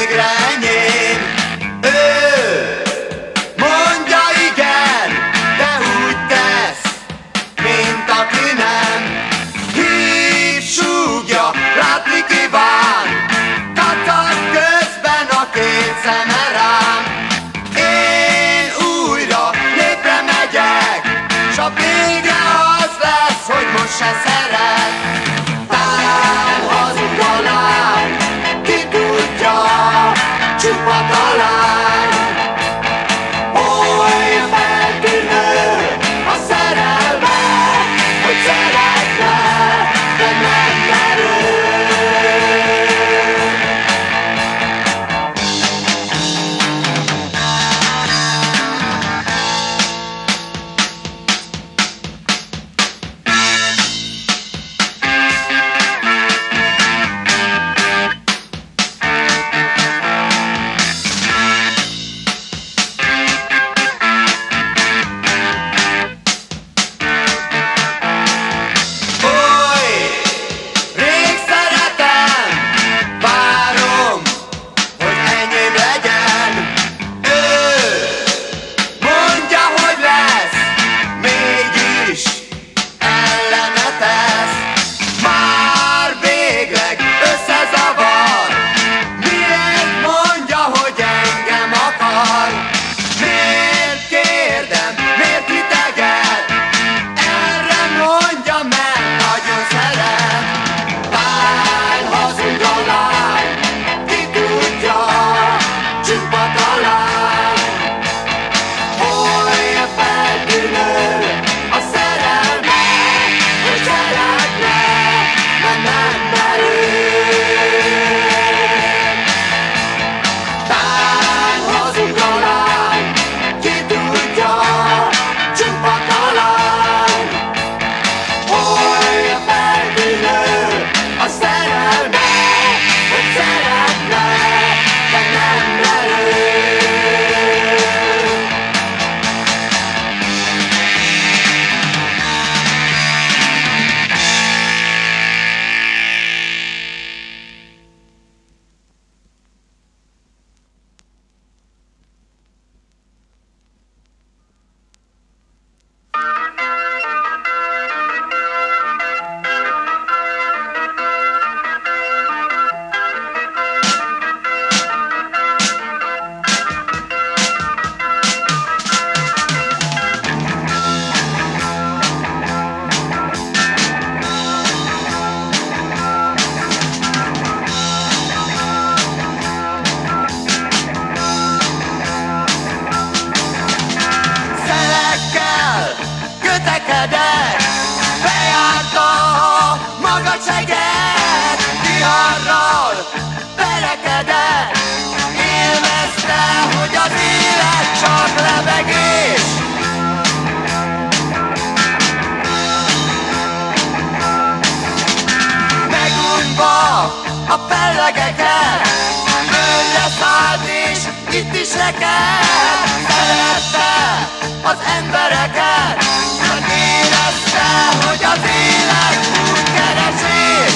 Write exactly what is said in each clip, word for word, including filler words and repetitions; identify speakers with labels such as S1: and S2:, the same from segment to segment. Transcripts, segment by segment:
S1: végre enyém. Ő mondja igen, de úgy tesz, mint aki nem. Hív, súgja, látni kíván, kacag közben a két szeme rám. Én újra népre megyek, s a vége az lesz, hogy most se szeret. Talán hazug a lány, ki tudja, csupa talány. Olyan feltűnő a szerelme, hogy szeretne, de nem merő.
S2: A pellegeket, földre szállt és itt is neked. Szerette az embereket, mert érezte, hogy az élet útkeresés.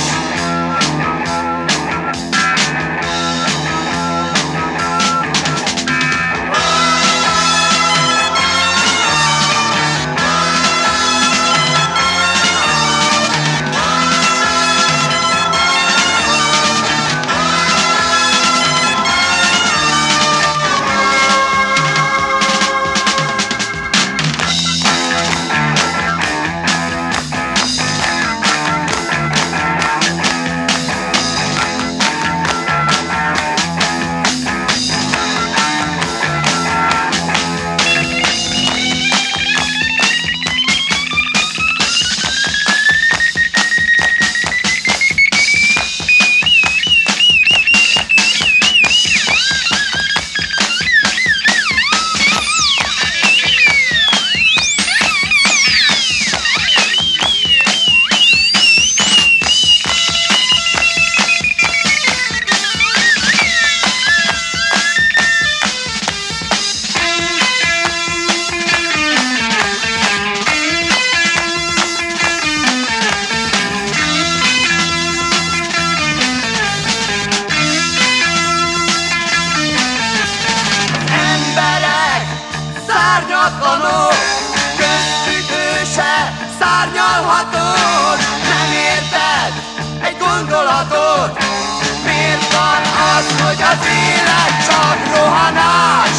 S2: váratlanul, köztük ő se szárnyalható. Nem érted egy gondolatot, miért van az, hogy az élet csak rohanás?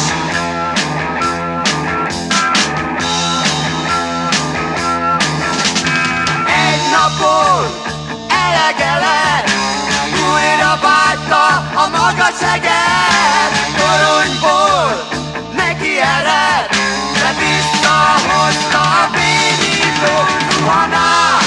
S2: Egy napon elege lett, újra vágyta a magas eget, toronyból neki ered, de visszahozta a bénító zuhanás.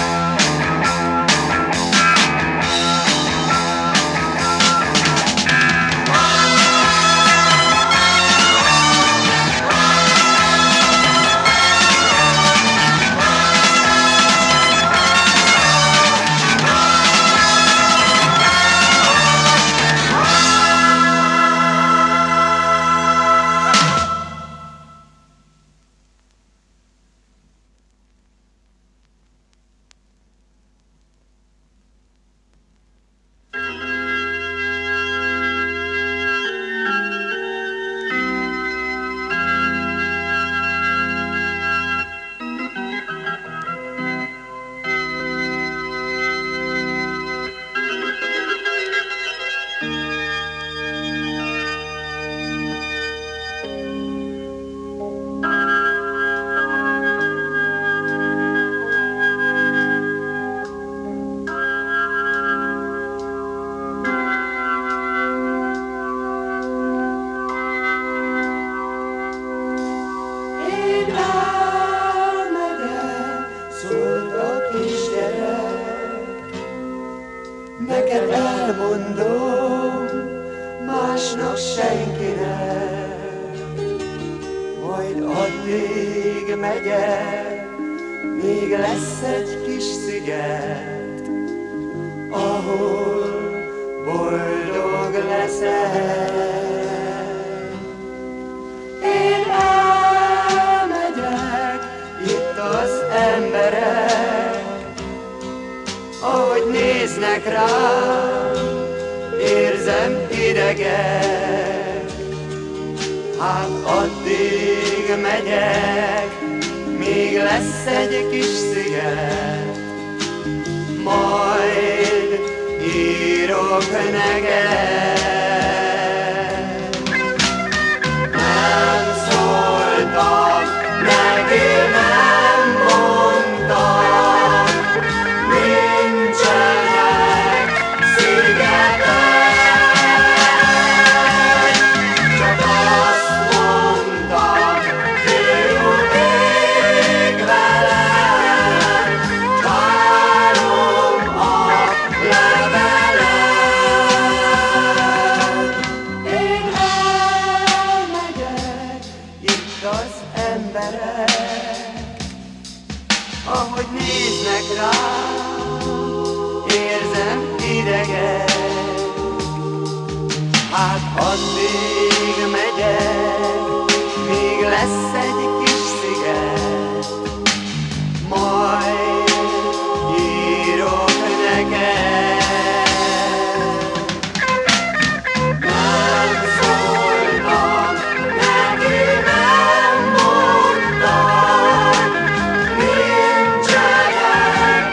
S2: Neked elmondom, másnak senkinek, majd addig megyek, még lesz egy kis sziget, ahol boldog leszel. Én elmegyek, itt az emberek, ahogy néznek rám, érzem idegek. Hát addig megyek, még lesz egy kis sziget, majd írok neked. Nem szóltam, neki nem mondtam, nincsenek szigetek, csak azt mondtam, jöjjünk ég velem, várom a levelet. Én elmegyek, itt az emberek, ahogy néznek rám, érzem idegek. Hát addig megyek, még lesz egy kis sziget, majd írok neked. Nem szóltam, neki nem mondtam, nincsenek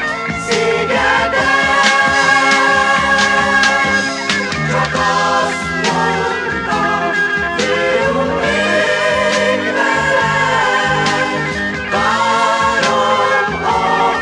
S2: szigetek, csak azt mondtam, jöjjünk ég velem, várom a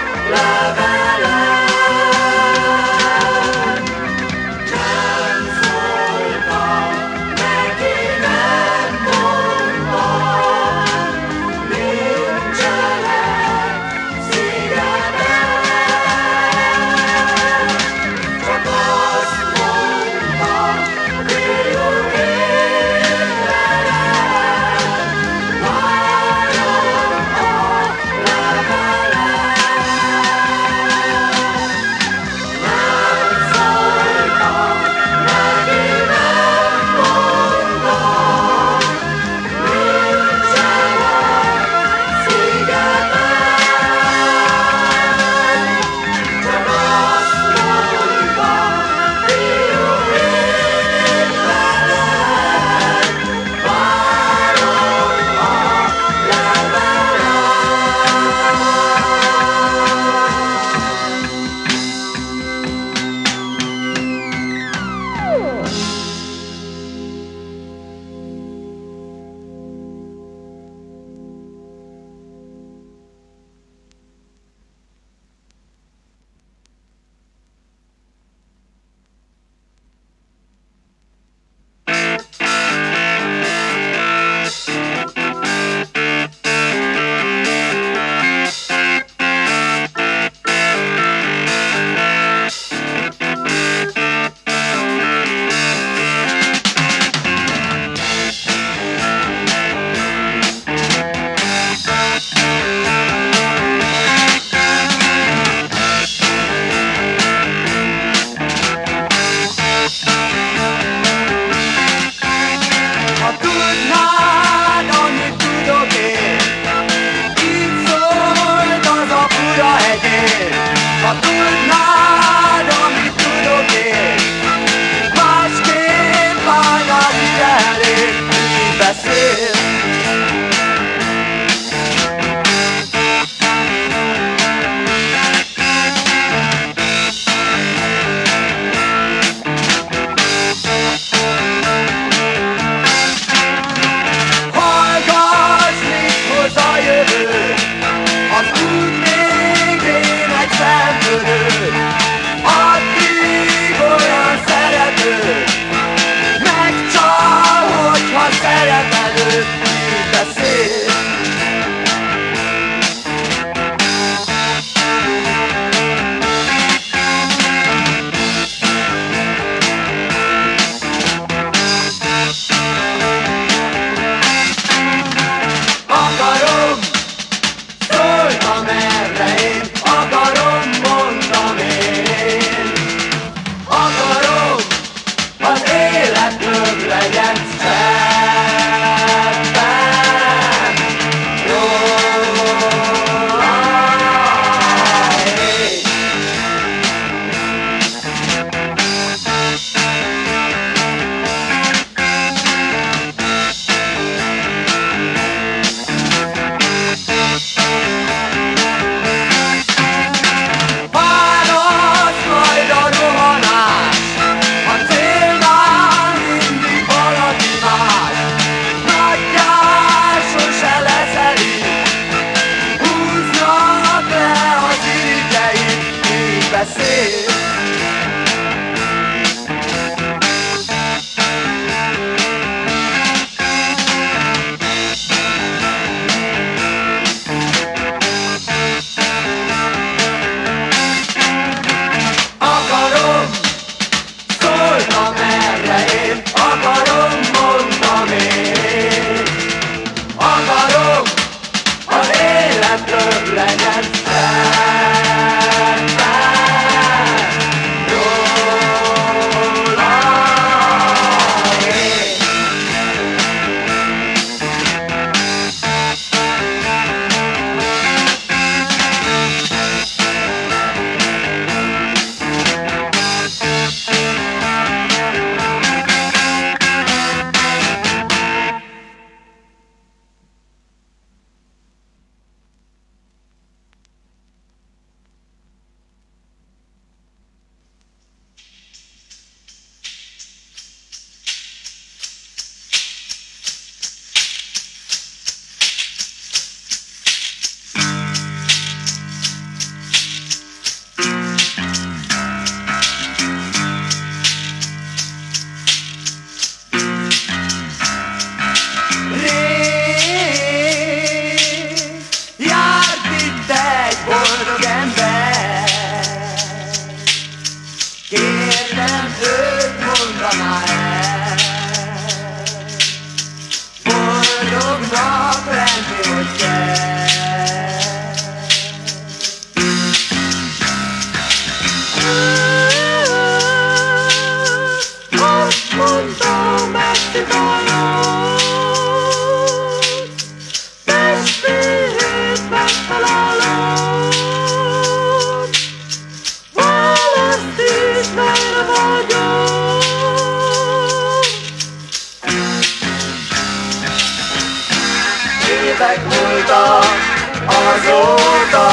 S1: Évek múltak azóta,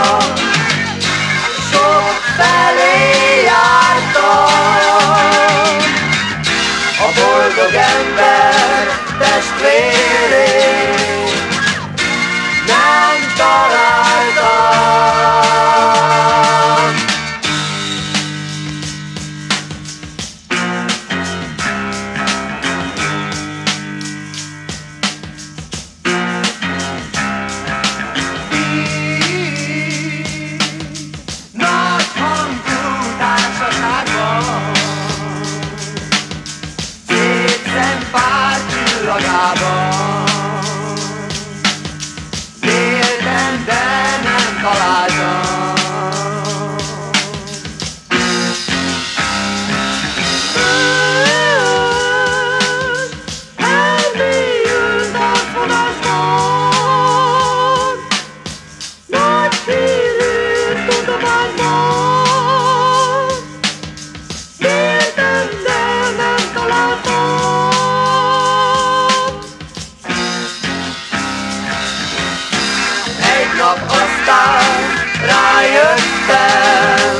S1: sok felé jártam, a boldog ember testvérét nem találtam. Nagy hangú társaságban, szép szempár csillagában véltem, de nem találtam. Elmélyült átfogásban, nagy hírű tudományban véltem, de nem találtam. Egy nap aztán rájöttem,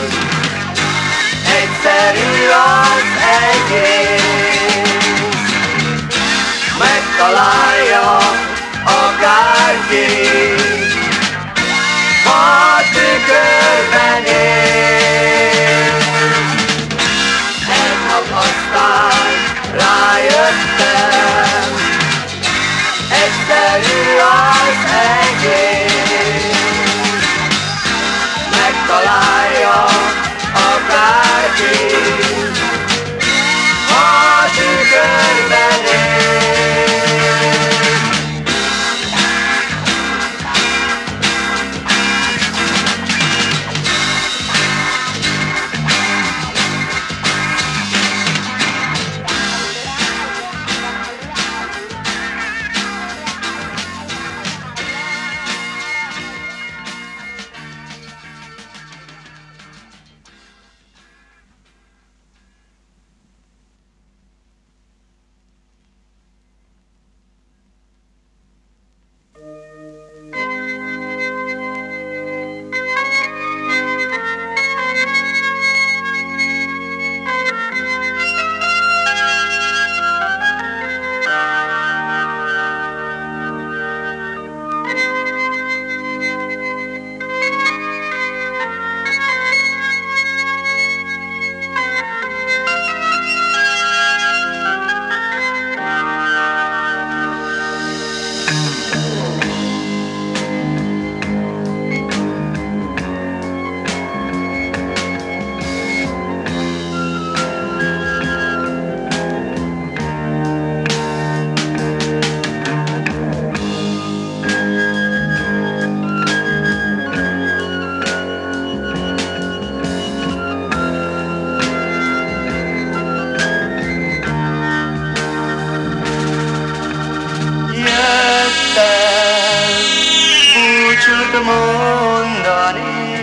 S1: egyszerű az egész, megtalálja akárki, ha tükörben él. Egy nap aztán rájöttem, egyszerű az egész, megtalálja akárki, ha tükörben él. Mondani,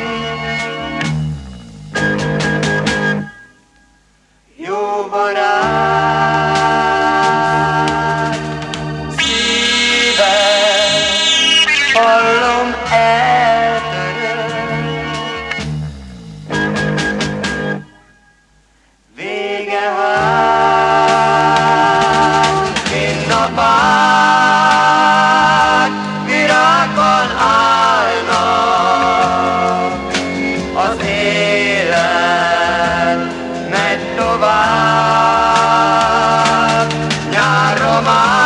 S1: jó barát, szívem, hallom eltöröm, vége hát, mind a pár virágban állnak, az élet megy tovább, nyárra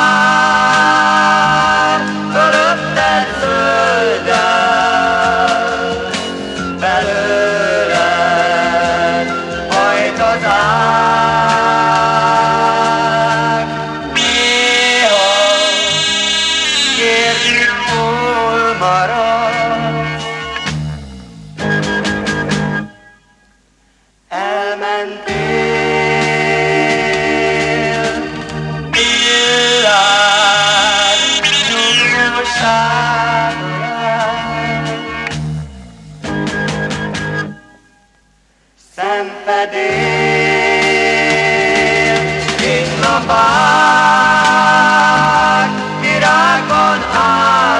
S1: már fölötted zöldel, belőled hajt az ág. Néha kérdjük, hol maradsz, elmentél, illád nyugvóságra, szenvedél, itt a bár virágban áll.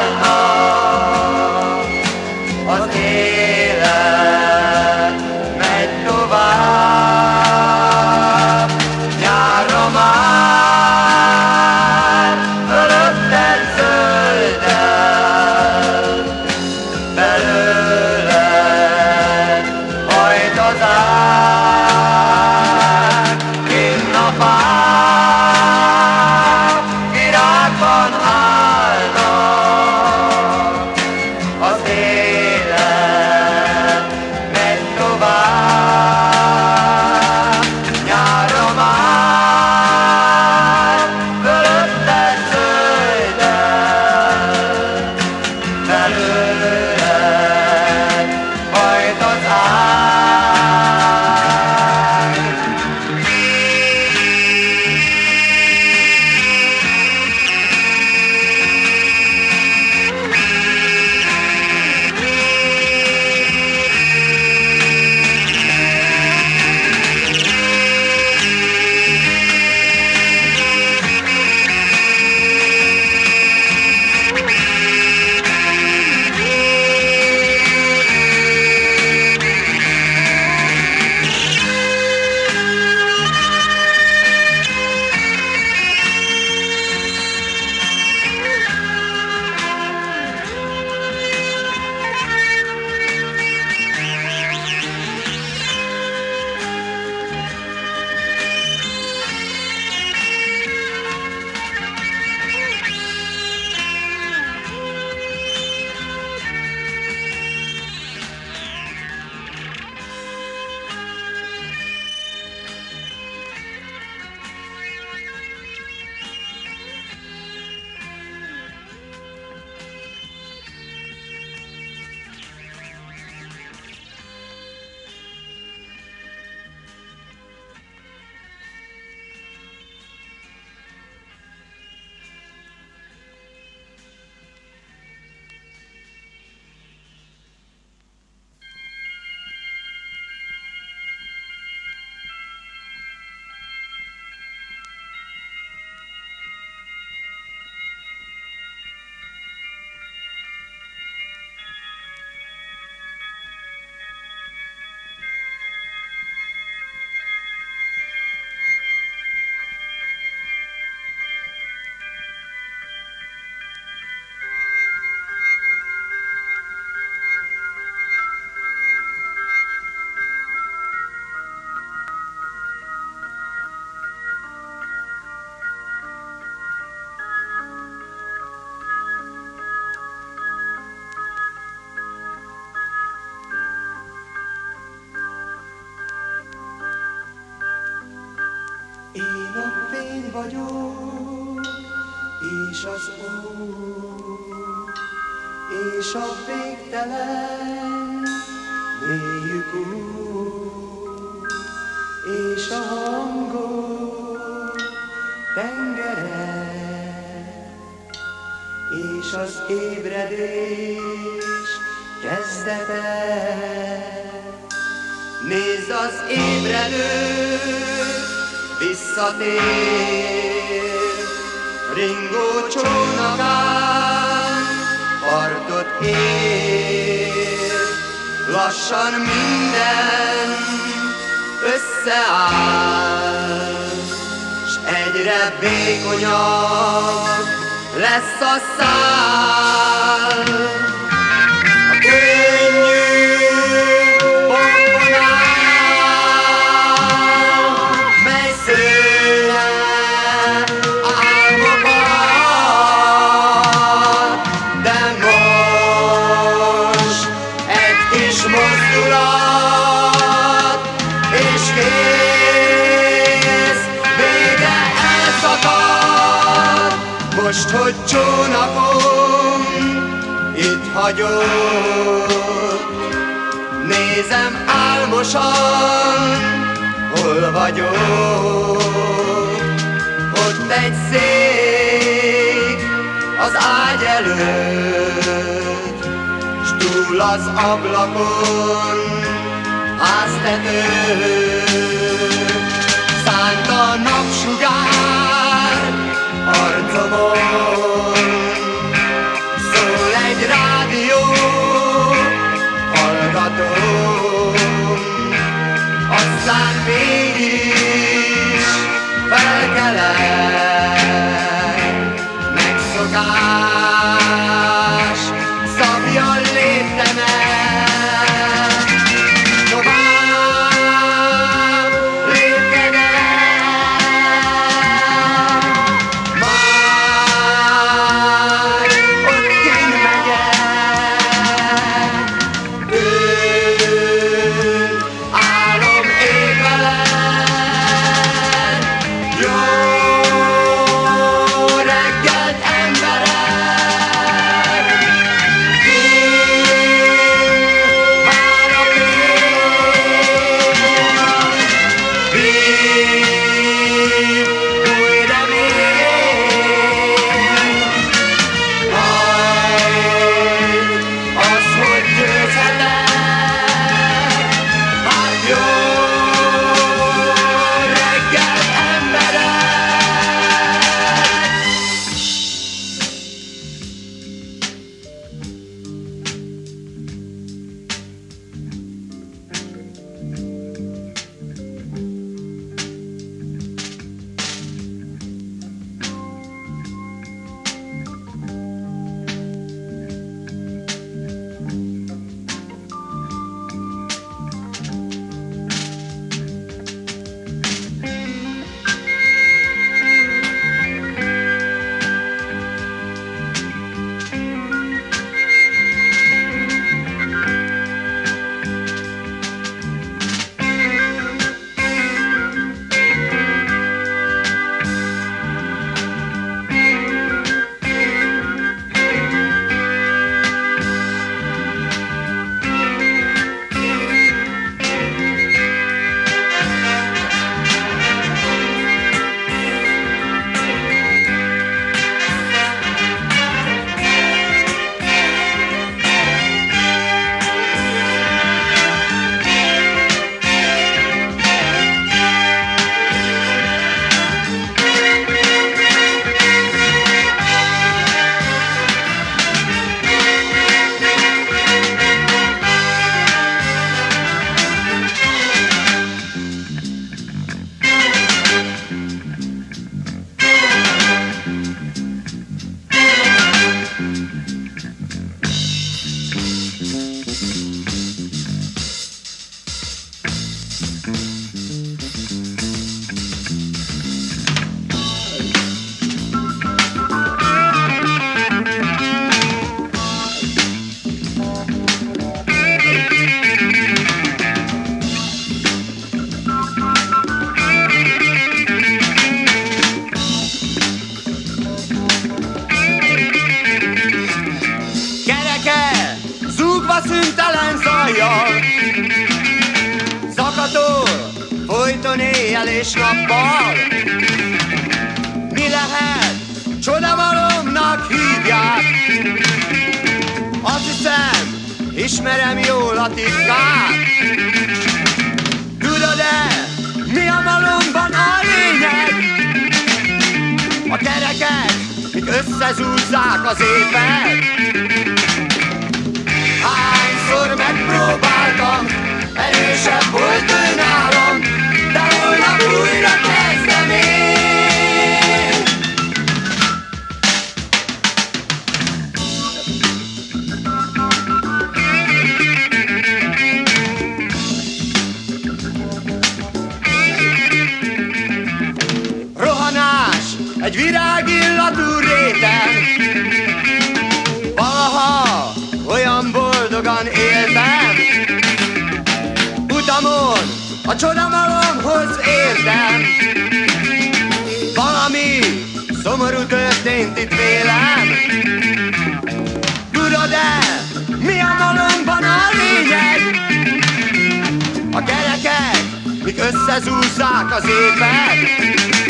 S3: Én vagyok, és az Úr, és a végtelen mélyük Úr, és a hangok tengere, és az ébredés kezdete. Nézd, az ébredő visszatér, ringó csónakán partot ér. Lassan minden összeáll, s egyre vékonyabb lesz a szál. A könnyű bombonál, mely szőle álmokat, de most egy kis mozdulat, és kész, vége elszakad. Most, hogy csónakom itt hagyott, nézem álmosan, hol vagyok. Ott egy szék az ágy előtt, s túl az ablakon háztető. Szánt a napsugár arcomon, szól egy rádió, hallgatom, aztán mégis felkelek. Megszokás szabja léptemet, tovább szüntelen zajjal. Zakatol, folyton éjjel és nappal. Mi lehet? Csodamalomnak hívják. Azt hiszem, ismerem jól a titkát. Tudod-e, mi a malomban a lényeg? A kerekek, mik összezúzzák az épet. Hányszor megpróbáltam, erősebb volt ő nálam, de holnap újra kezdem én. Rohanás egy virágillatú réten, valaha olyan boldogan éltem. Utamon a csodamalomhoz értem. Valami szomorú történt itt vélem. Tudod-e, mi a malomban a lényeg? A kerekek, mik összezúzzák az épet.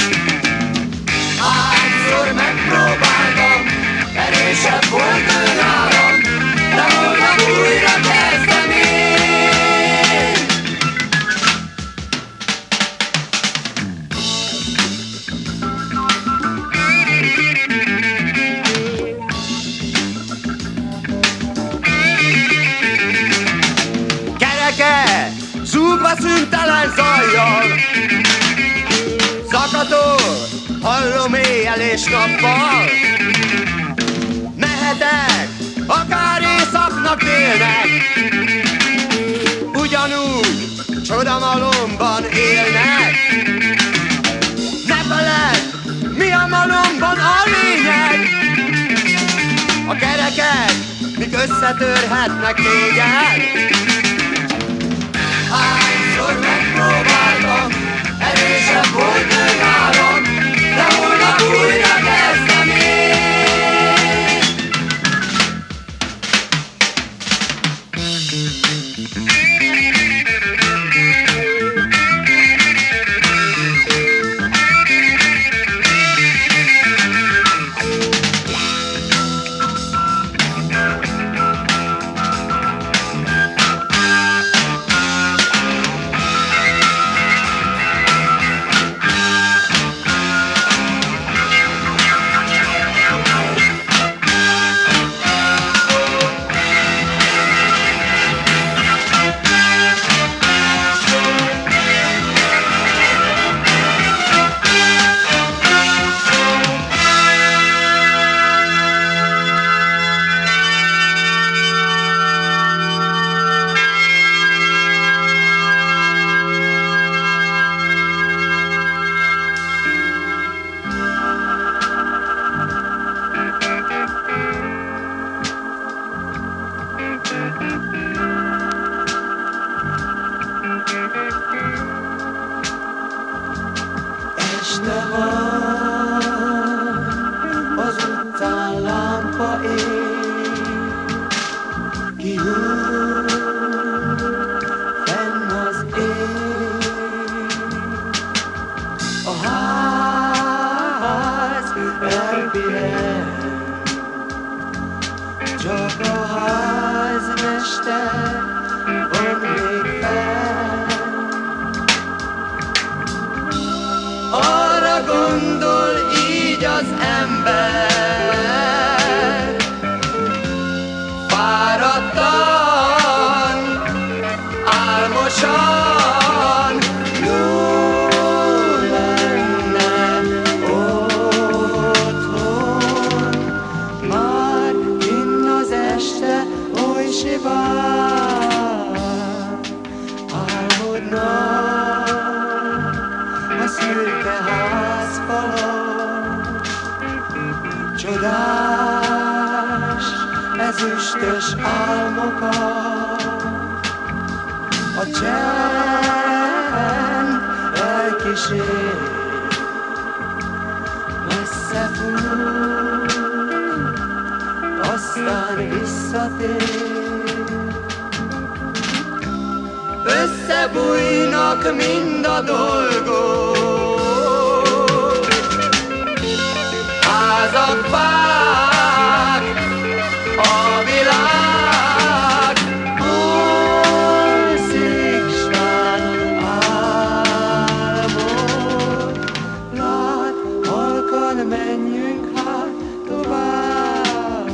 S3: Hányszor megpróbáltam, erősebb volt ő nálam, de holnap újra kezdem én. Kereke, zúgva szüntelen zajjal. Zakatol, hallom éjjel és nappal. Mehetek, akár éjszaknak délnek. Ugyanúgy csodamalomban élnek. Ne feledd, mi a malomban a lényeg. A kerekek, mik összetörhetnek téged. Hányszor megpróbáltam, erősebb volt ő nálam, de holnap újra kezdem én. Este van, az utcán lámpa ég, kihúz fenn az ég. A ház elpihen, csak a házmester van még fenn. Arra gondol így az ember, fáradtan, álmosan, jó lenne otthon. Már kinn az este oly sivár, álmodnak a szürke házfalak. Csodás, ezüstös álmokat, a csend elkísér, messze fut, aztán visszatér. összebújnak mind a dolgok. Házak, fák, a világ, alszik sván álmod. Lát, halkan menjünk hát tovább.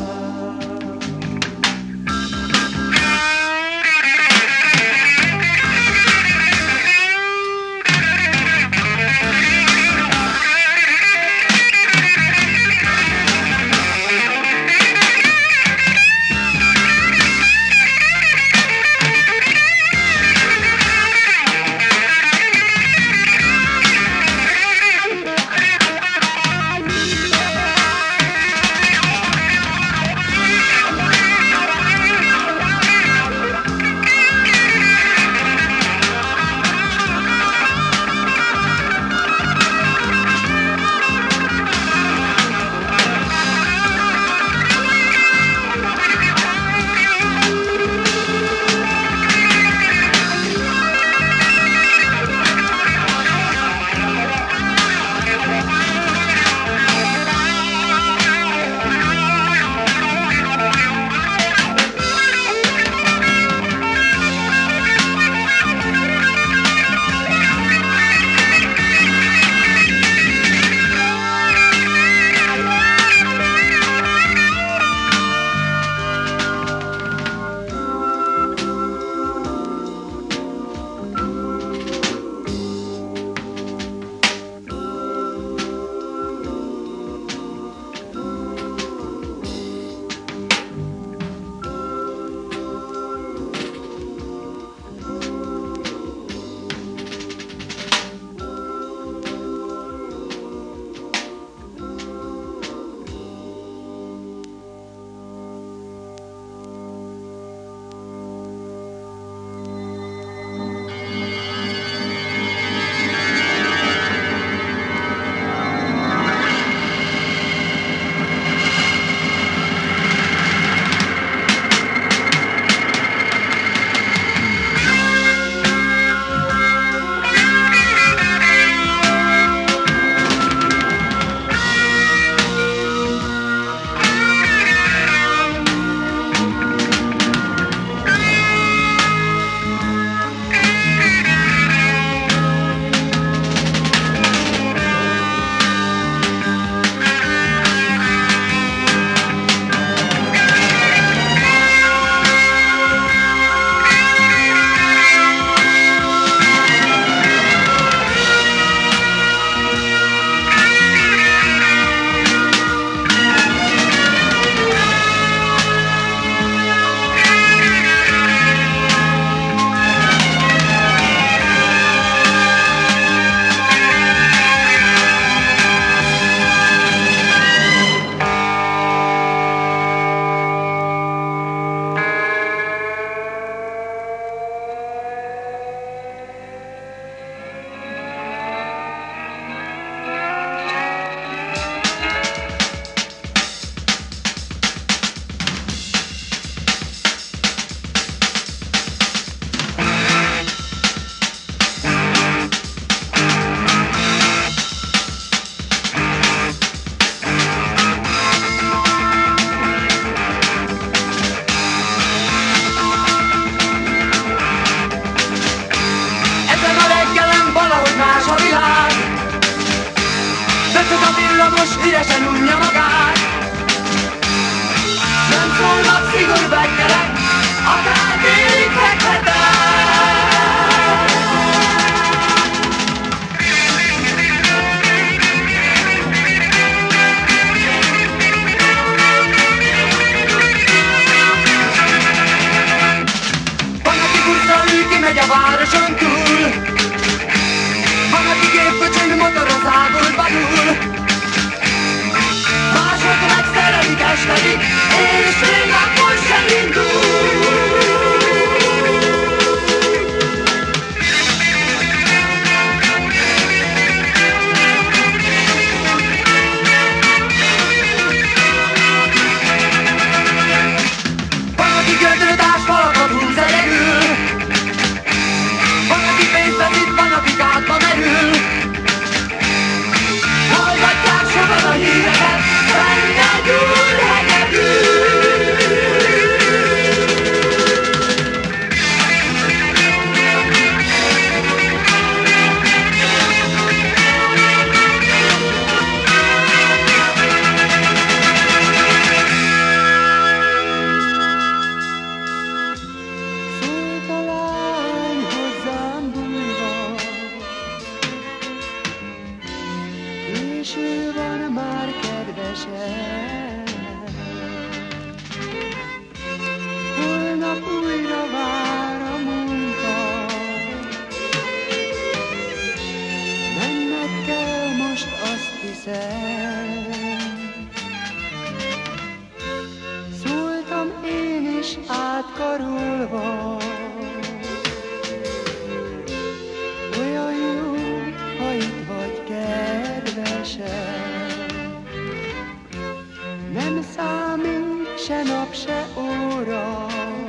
S1: se nap, se óra,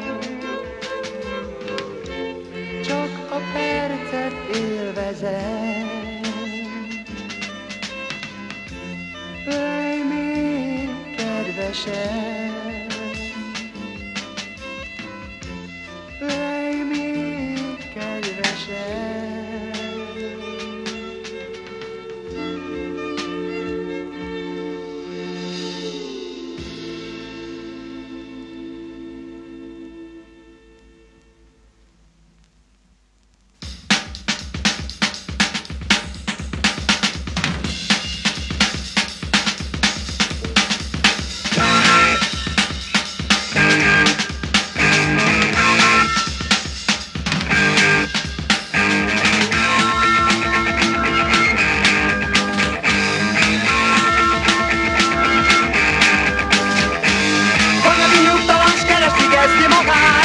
S1: csak a percet élvezem. Ölj még, kedvesem, ölj még, kedvesem.
S3: Hogy a nyugtalan s keresi kezdi magát.